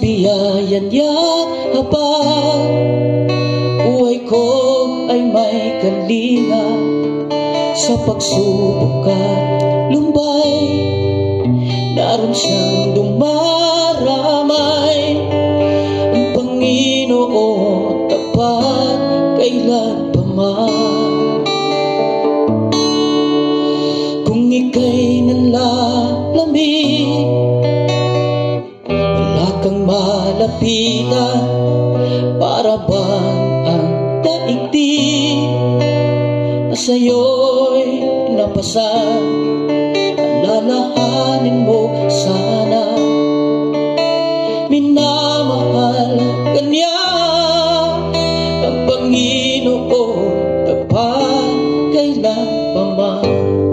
biyaya niya habang buhay ko ay may kalinga. Sa pagsubok at lumbay, naroon siyang dumaramay. Ang Panginoon tapat kailan pa man. Kung ika'y nanlalamig, wala kang malapitan, para bang ang daigdig na sa'yo'y napasan. Alalahanin mo sana, minamahal ka niya ang Panginoon tapat kailan pa man.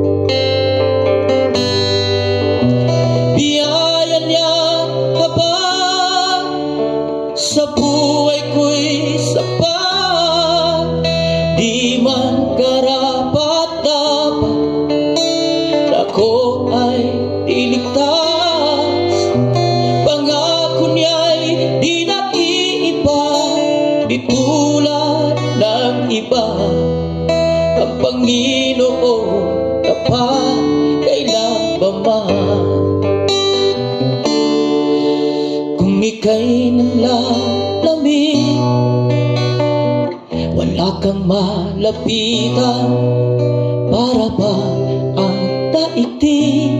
Biyaya niya habang sa buhay ko'y sapat, di man karapat-dapat ako ay iligtas. Pangako niya'y di nag-iiba, di tulad ng iba. Ang Panginoon tapat kailan pa man. Kung ika'y nanlalamig, wala kang malapitan, para ba ang daigdig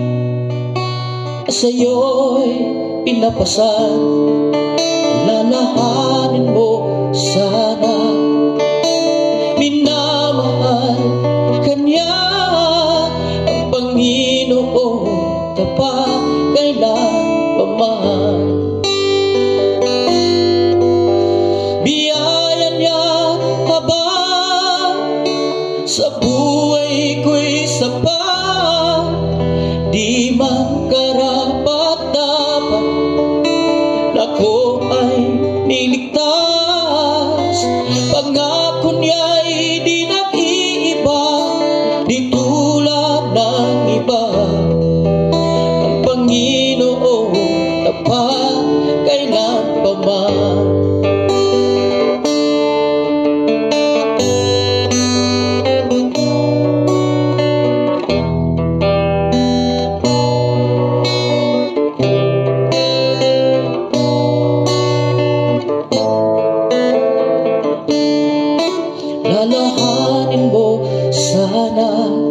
sa'yo'y pinapasan. Alalahanin mo sana, minamahal ka niya ang Panginoon tapat kailan pa man. Biyaya niya habang sa buhay ko'y sapat, di man karapat-dapat ako ay niligtas. Pangako niya'y di nag-iiba, di tulad ng iba. Ang Panginoon tapat kailan pa man. Lalahanin mo sana,